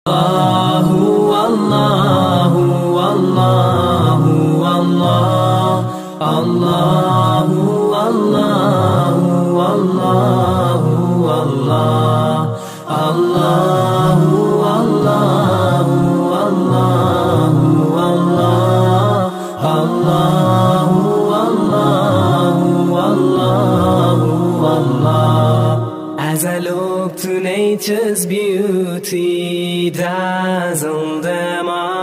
As I look to nature's beauty, dazzled am I.